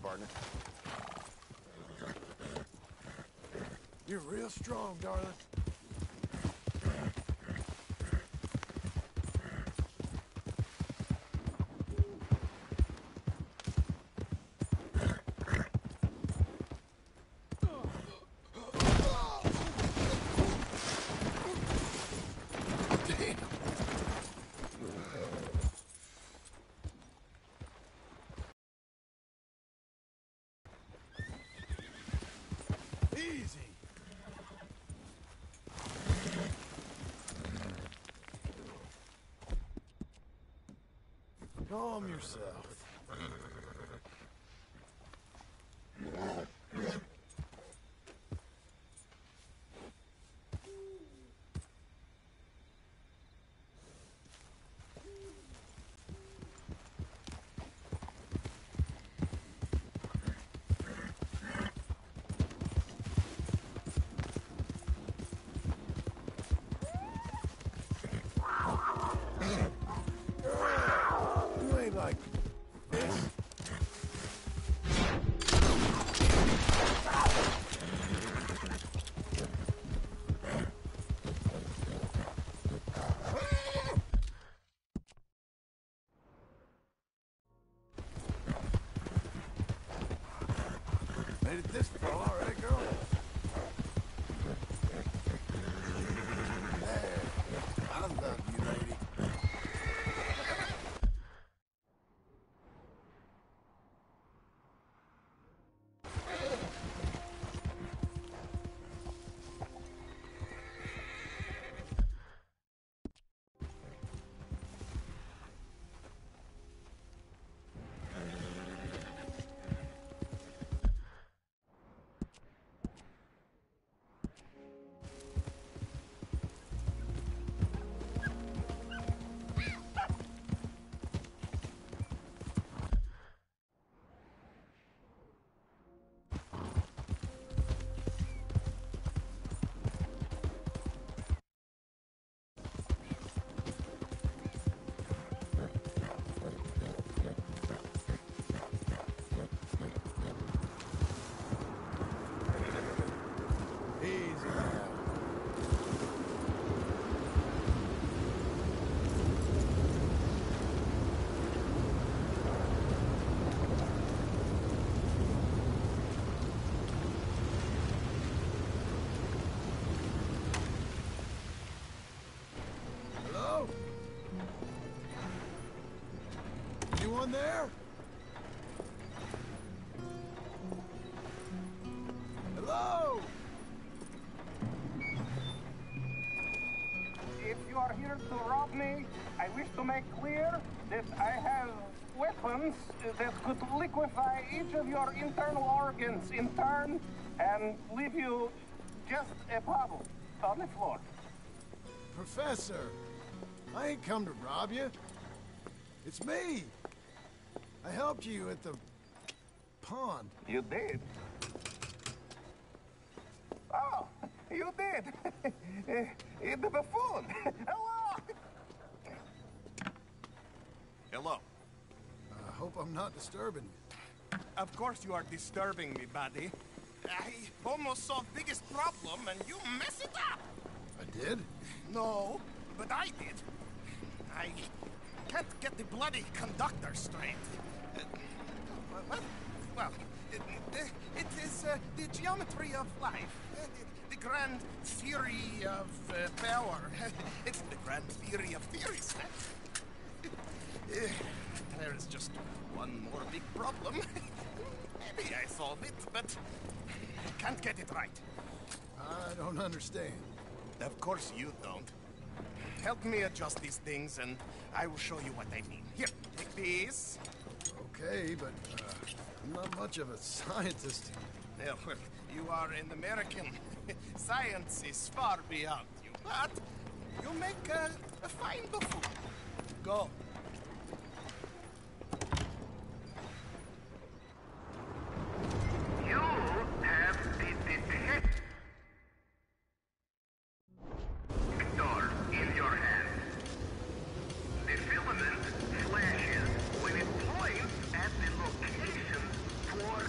partner. You're real strong, darling. Easy. Calm yourself. You ain't like this. Made it this far already, girl. There. I love you, lady. Easy now. Hello? Anyone there? Hello? If you are here to rob me, I wish to make clear that I have weapons that could liquefy each of your internal organs in turn and leave you just a puddle on the floor. Professor, I ain't come to rob you. It's me. I helped you at the pond. You did? Oh, you did. The buffoon. Hello. Hello. I hope I'm not disturbing you. Of course you are disturbing me, buddy. I almost solved biggest problem and you mess it up. I did? No, but I did. I can't get the bloody conductor straight. Well, it is the geometry of life. The grand theory of power. It's the grand theory of theories. There is just one more big problem. Maybe I solve it, but can't get it right. I don't understand. Of course you don't. Help me adjust these things and I will show you what I mean. Here, take these. Okay, but I'm not much of a scientist. Yeah, well, you are an American. Science is far beyond you, but you make a fine buffoon. Go. You have the detector in your hand. The filament flashes when it points at the location toward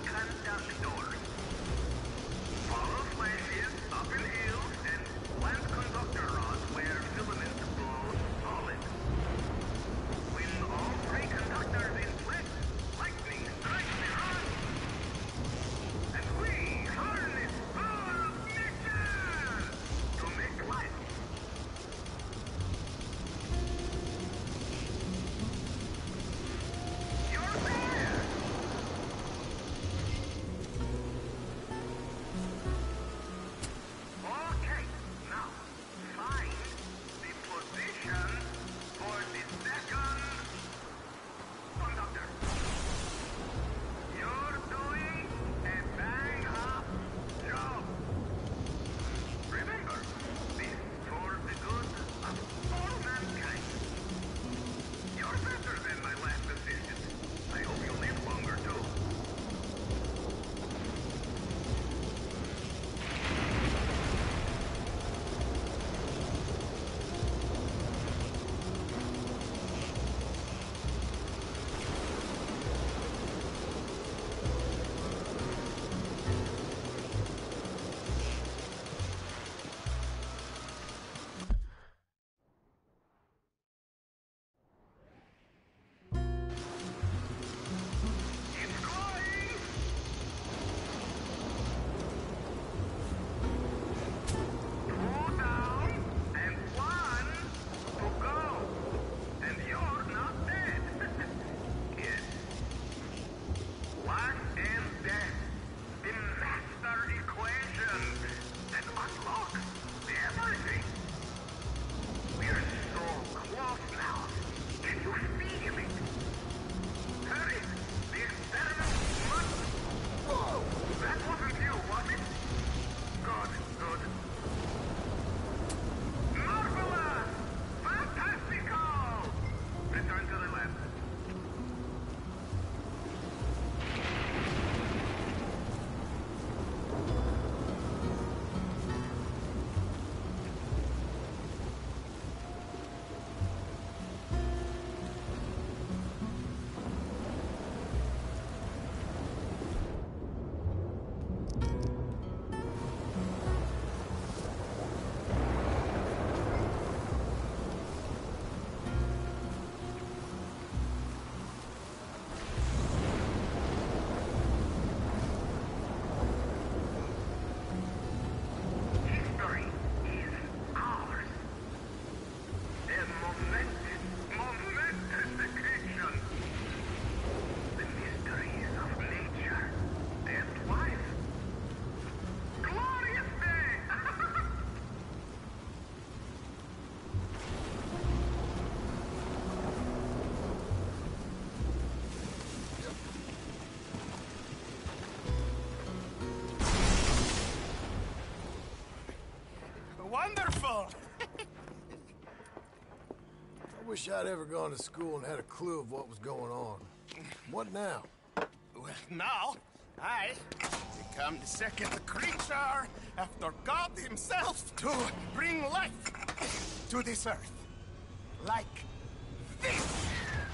wish I'd ever gone to school and had a clue of what was going on. What now? Well, now, I become the second creature after God himself to bring life to this earth. Like this.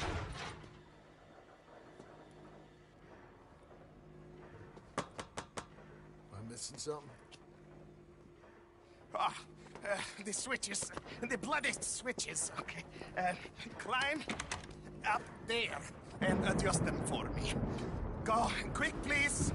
Am I missing something? The switches. The bloody switches. Okay. Climb up there and adjust them for me. Go quick, please.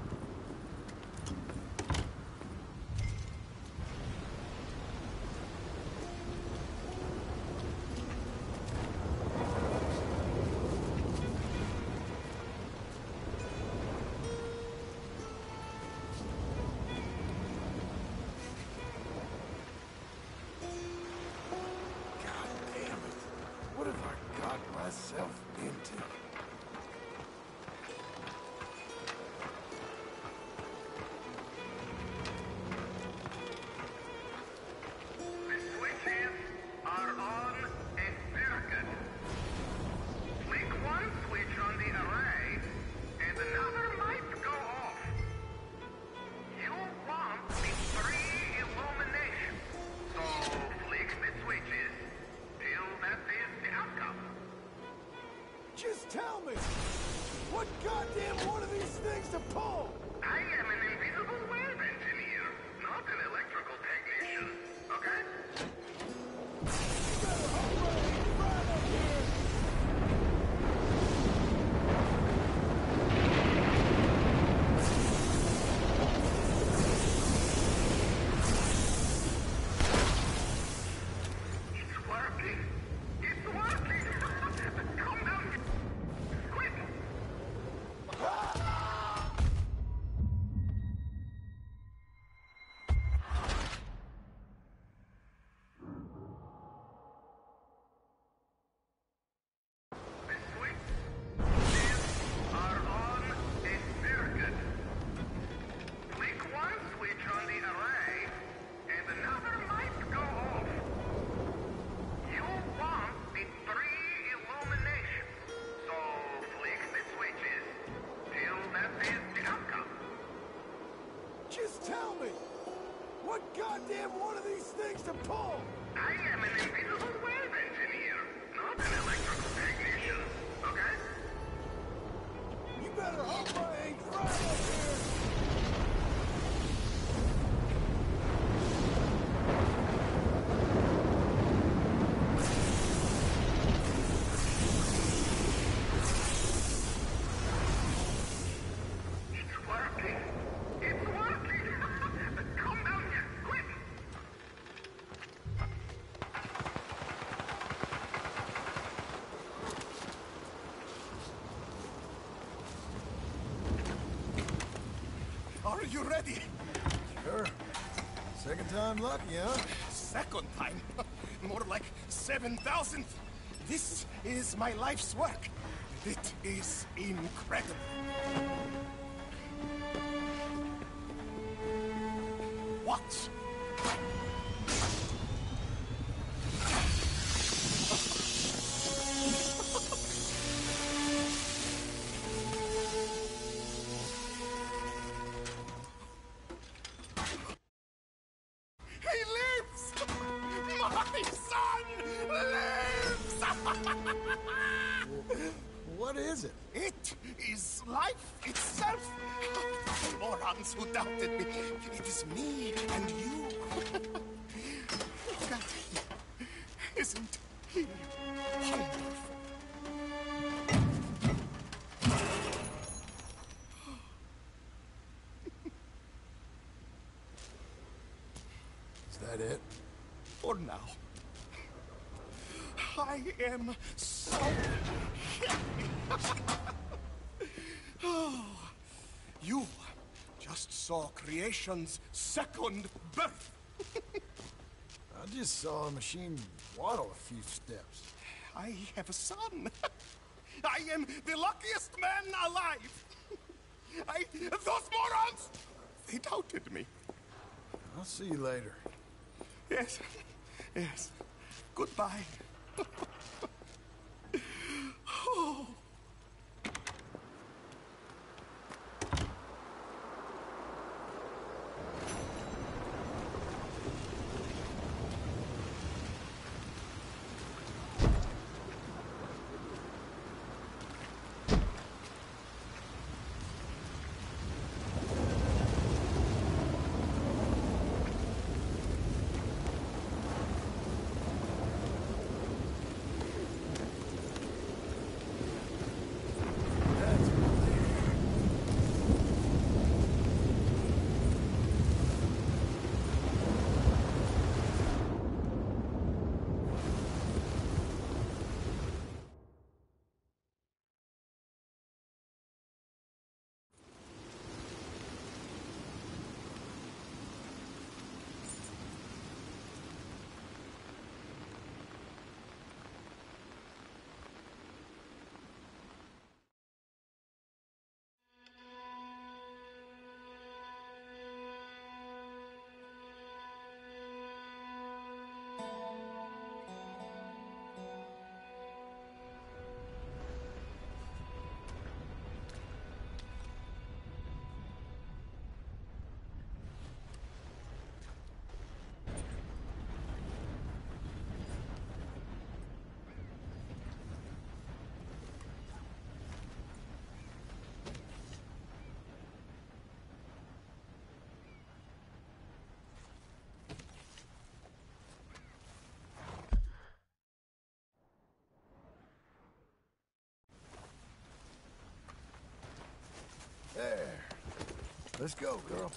What have I got myself into? The switches are on and circuit. Flick one switch on the array, and another might go off. You want the 3 illuminations, so flick the switches till that is the outcome. Just tell me! What goddamn one of these things to pull? I am an invisible wave engineer, not an electrical technician, okay? You better hurry right up here! It's working! It's working! Come down here! Quick! The switches are on a circuit. Flick one switch on the array, and another might go off. You want the 3 illuminations, so flick the switches till that is the outcome. Just tell me! What goddamn one of these things to pull? I am an invisible wave engineer, not an electrical technician, okay? You better hope I ain't right up here! It's working! It's working! Come down here, quick! Are you ready? Sure. Second time lucky, huh? Second time. More like 7,000th. This is my life's work. It is incredible. Watch. He lives! My son lives! What is it? It is life itself. Morons who doubted me. It is me and you. Look at him. Isn't he wonderful? Is that it? For now. I am so happy. Oh, you just saw creation's second birth. I just saw a machine waddle a few steps. I have a son. I am the luckiest man alive. Those morons, they doubted me. I'll see you later. Yes, yes. Goodbye. Let's go, girl.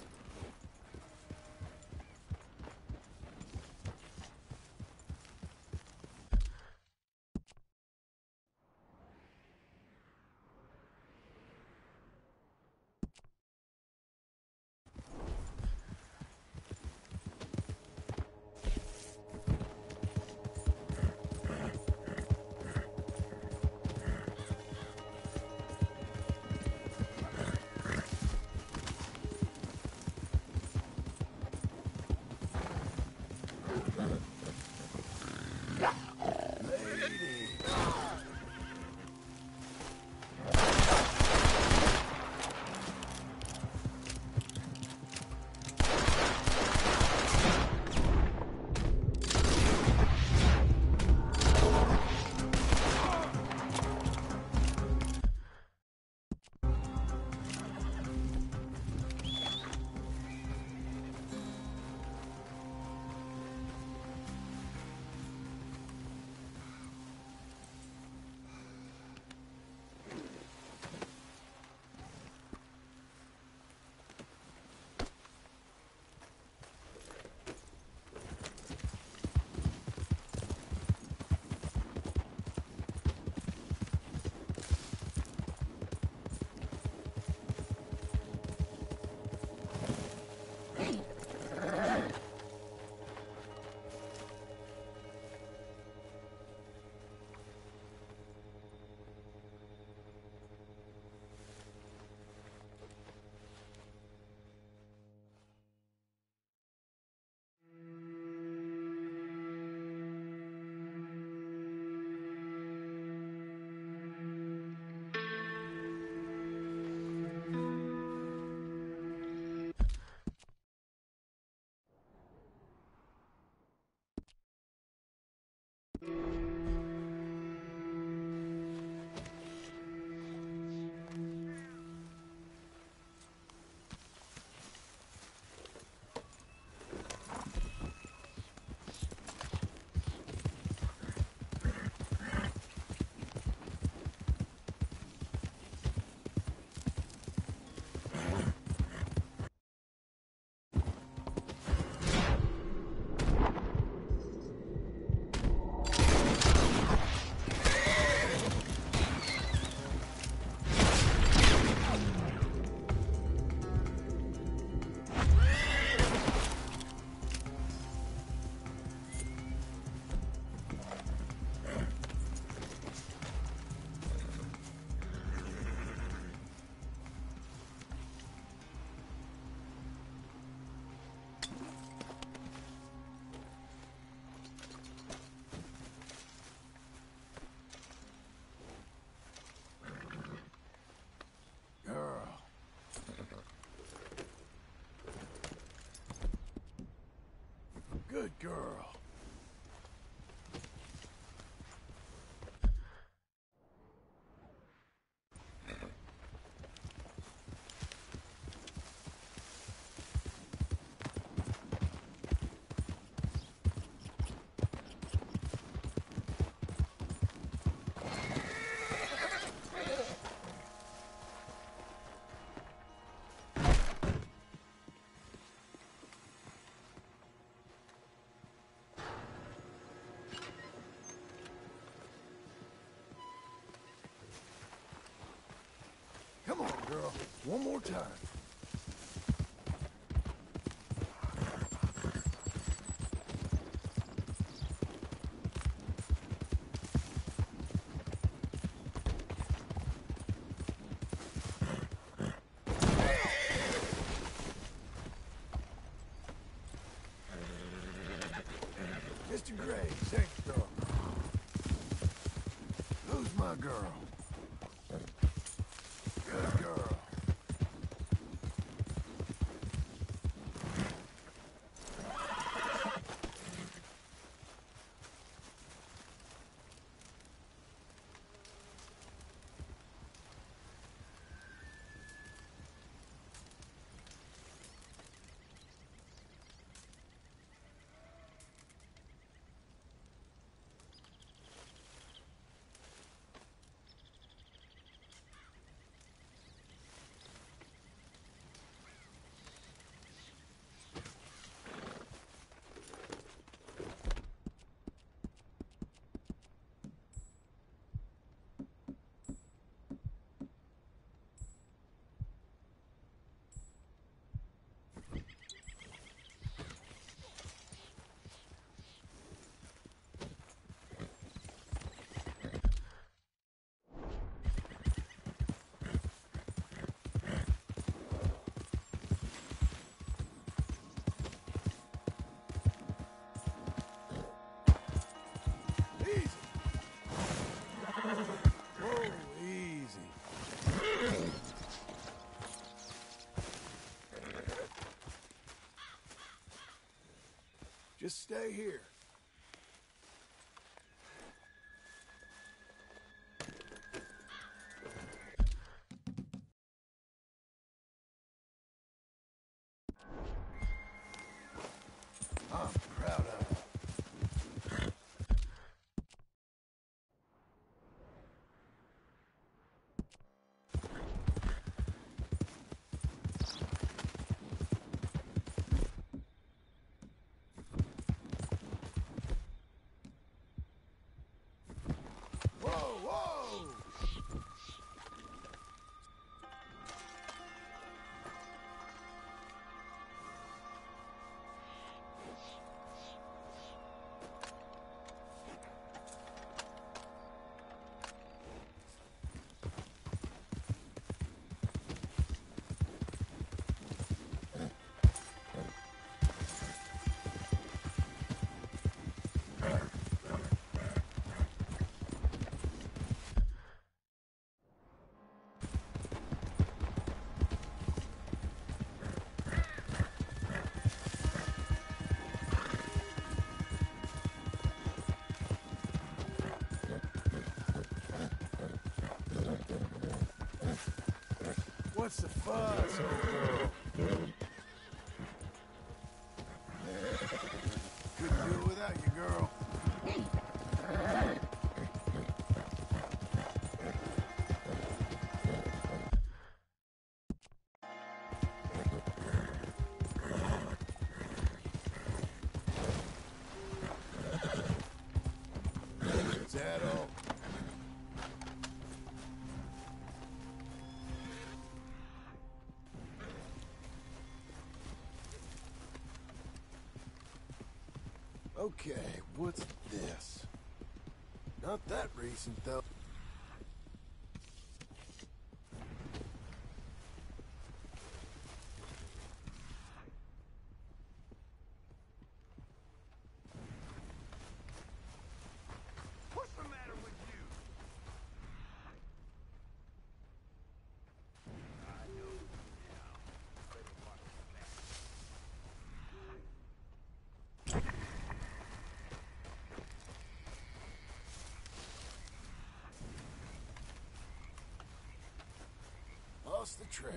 Good girl. Come on, girl. One more time. Mr. Gray, thanks, girl. Who's my girl? Good girl. Just stay here. I'm proud of it. Whoa, whoa! What's the fuss, old girl? Couldn't do it without you, girl. Is that all? Okay, what's this? Not that recent, though. What's the matter with you? I know now. Better watch your back. Lost the trail.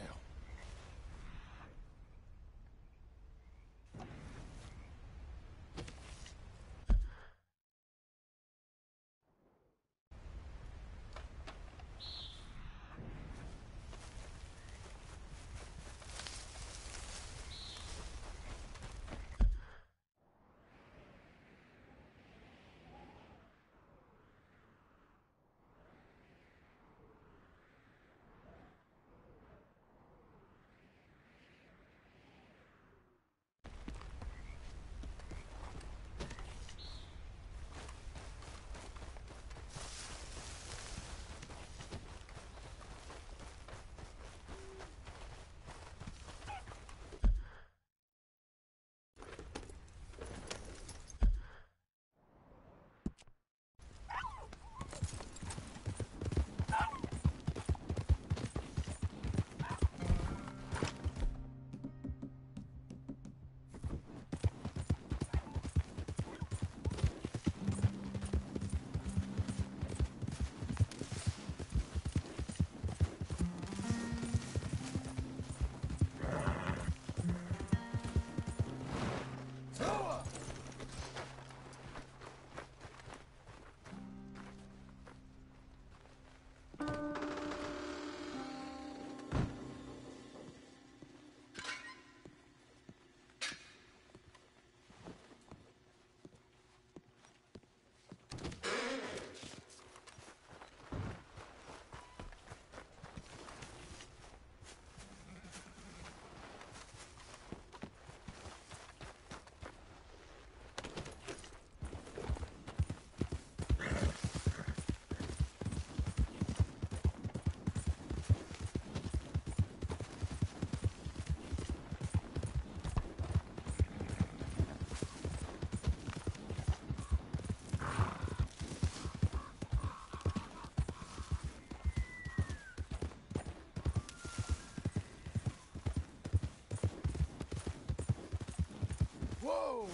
Whoa!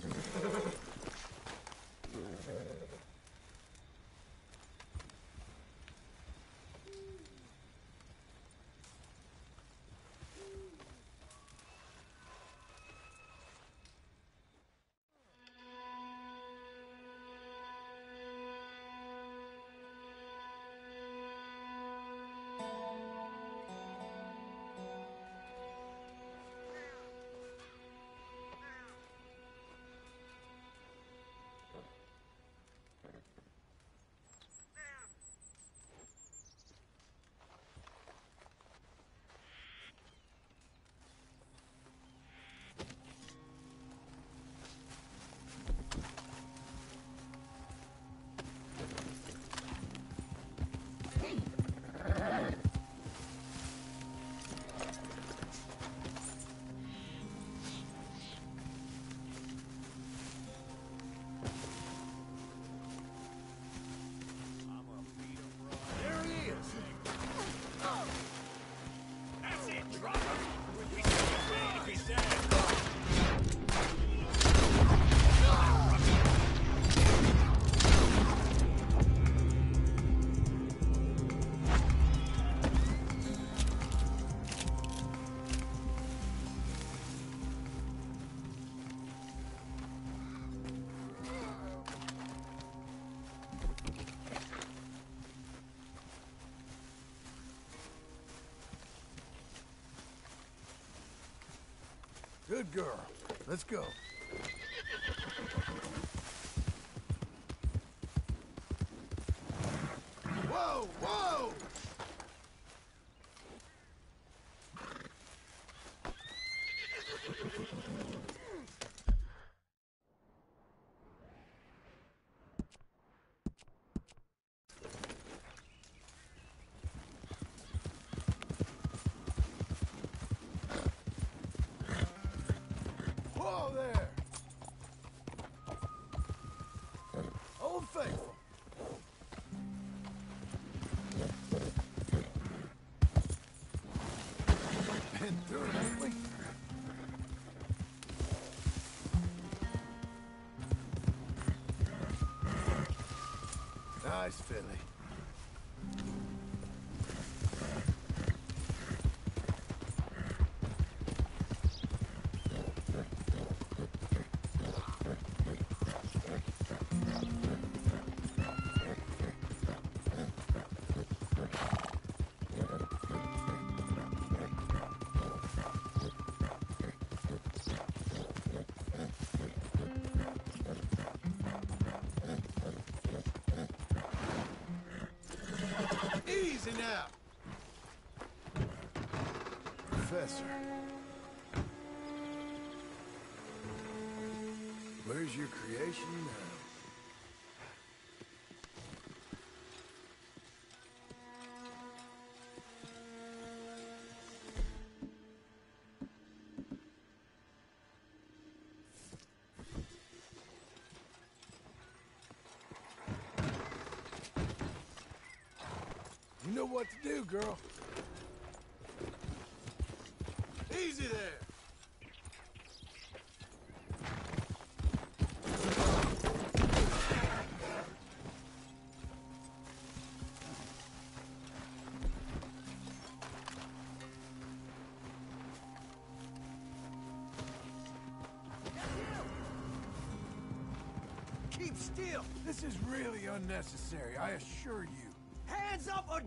Good girl. Let's go. Whoa! Whoa! Whoa there! Old Faithful. Been through it, haven't we? Nice filly. Easy now. Professor. Where's your creation now? You know what to do, girl. Easy there. Keep still. This is really unnecessary, I assure you. Hands up or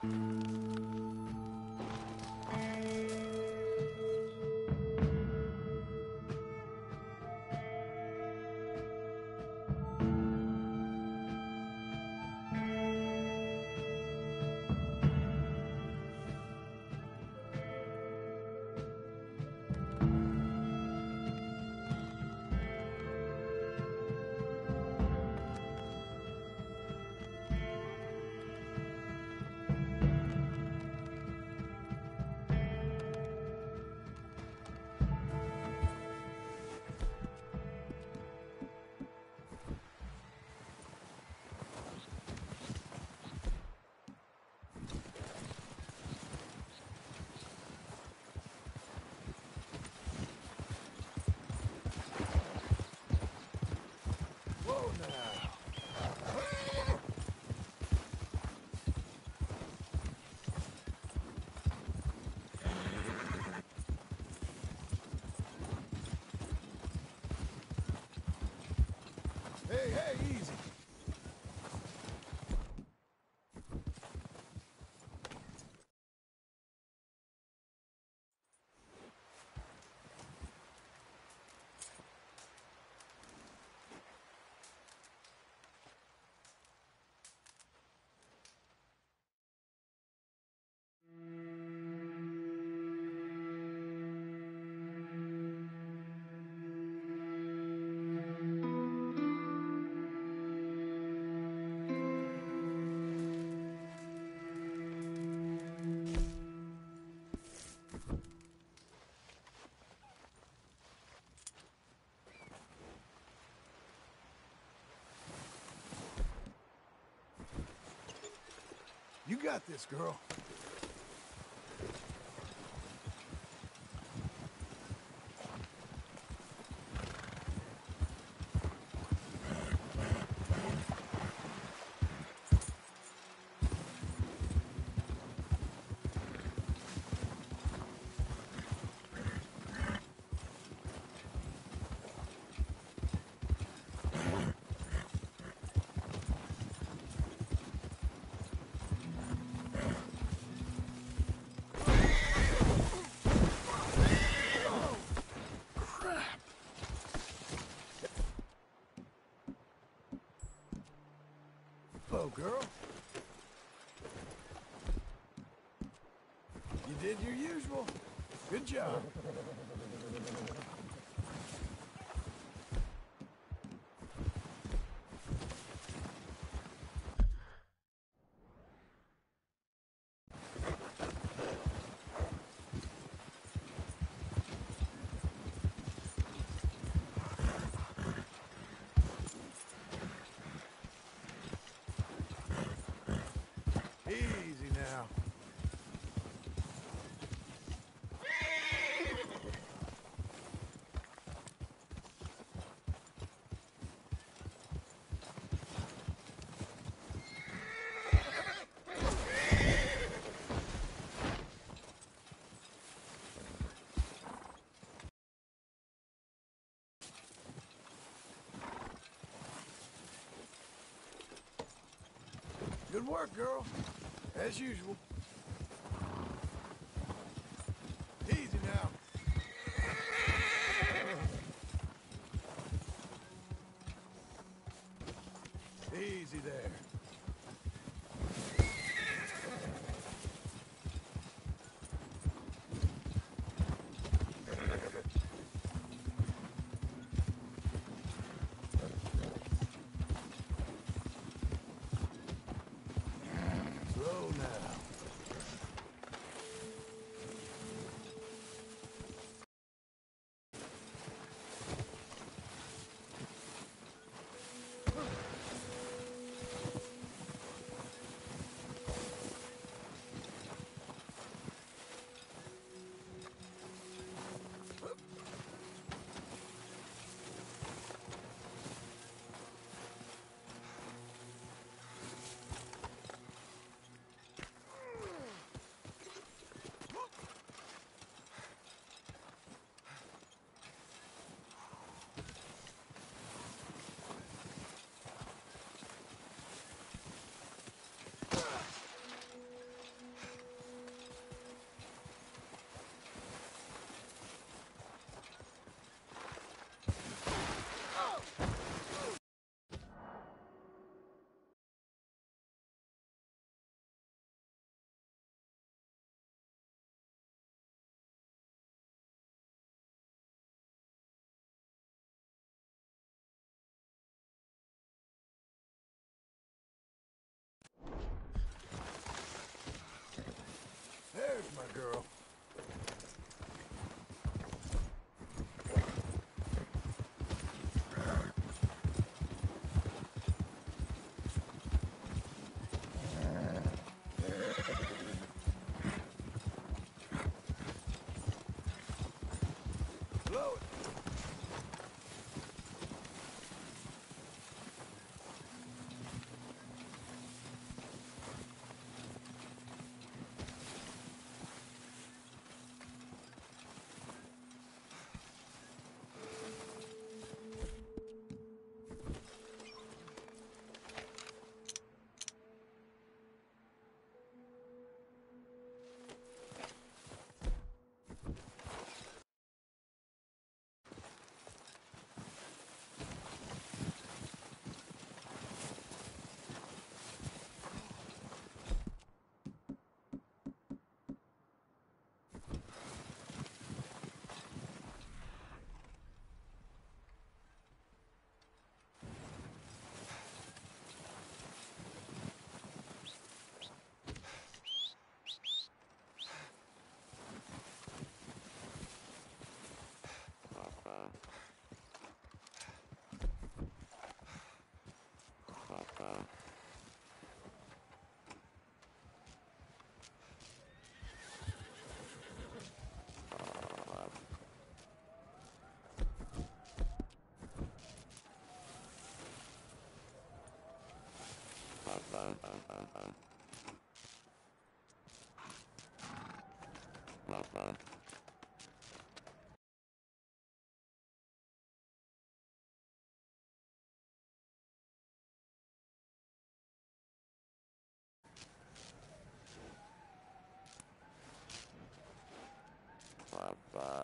Whoa now. Hey, hey, easy. You got this, girl. Hello, girl. You did your usual. Good job. Easy now. Good work, girl. As usual. Easy now. Easy there. Slow now.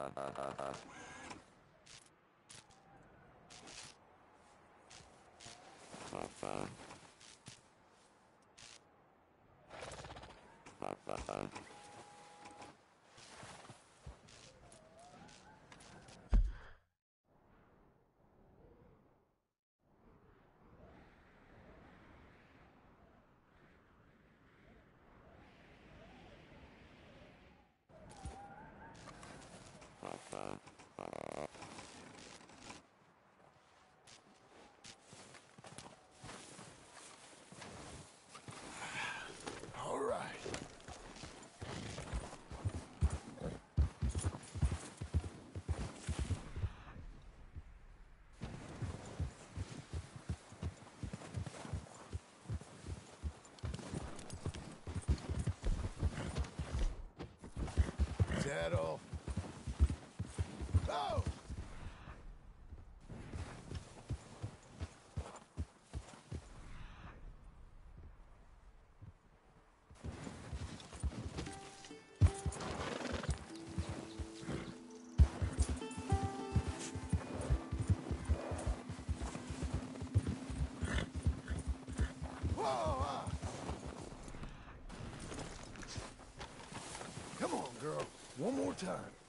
All right. Is that all? Oh! Whoa! Come on, girl. One more time.